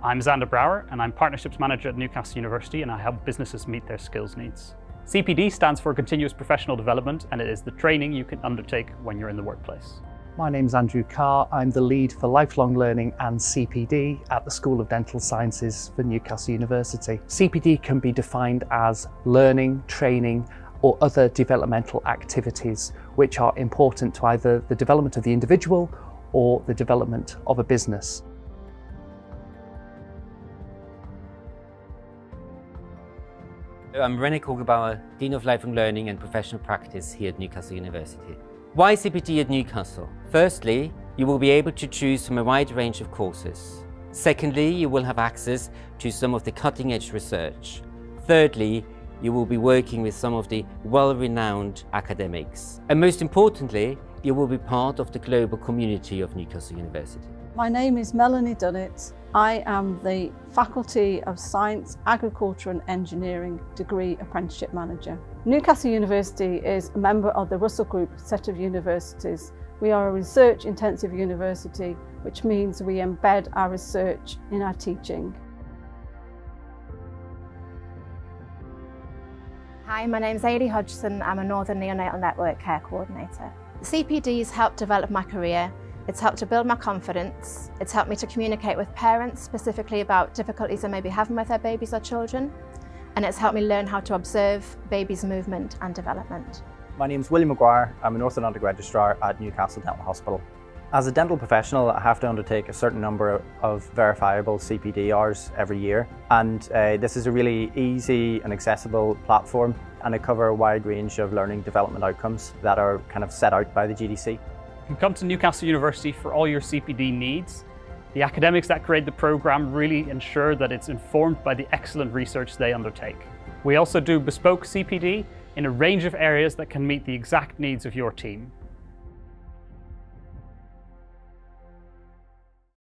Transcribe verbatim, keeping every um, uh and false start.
I'm Xander Brower and I'm Partnerships Manager at Newcastle University, and I help businesses meet their skills needs. C P D stands for Continuous Professional Development, and it is the training you can undertake when you're in the workplace. My name's Andrew Carr. I'm the lead for lifelong learning and C P D at the School of Dental Sciences for Newcastle University. C P D can be defined as learning, training, or other developmental activities which are important to either the development of the individual or the development of a business. I'm René Kugelbauer, Dean of Lifelong Learning and Professional Practice here at Newcastle University. Why C P D at Newcastle? Firstly, you will be able to choose from a wide range of courses. Secondly, you will have access to some of the cutting-edge research. Thirdly, you will be working with some of the well-renowned academics. And most importantly, you will be part of the global community of Newcastle University. My name is Melanie Dunnett. I am the Faculty of Science, Agriculture and Engineering Degree Apprenticeship Manager. Newcastle University is a member of the Russell Group set of universities. We are a research-intensive university, which means we embed our research in our teaching. Hi, my name is Ailey Hodgson. I'm a Northern Neonatal Network Care Coordinator. C P D has helped develop my career. It's helped to build my confidence. It's helped me to communicate with parents specifically about difficulties they may be having with their babies or children. And it's helped me learn how to observe babies' movement and development. My name is William McGuire. I'm an orthodontic registrar at Newcastle Dental Hospital. As a dental professional, I have to undertake a certain number of verifiable C P D hours every year. And uh, this is a really easy and accessible platform, and it covers a wide range of learning development outcomes that are kind of set out by the G D C. You can come to Newcastle University for all your C P D needs. The academics that create the programme really ensure that it's informed by the excellent research they undertake. We also do bespoke C P D in a range of areas that can meet the exact needs of your team.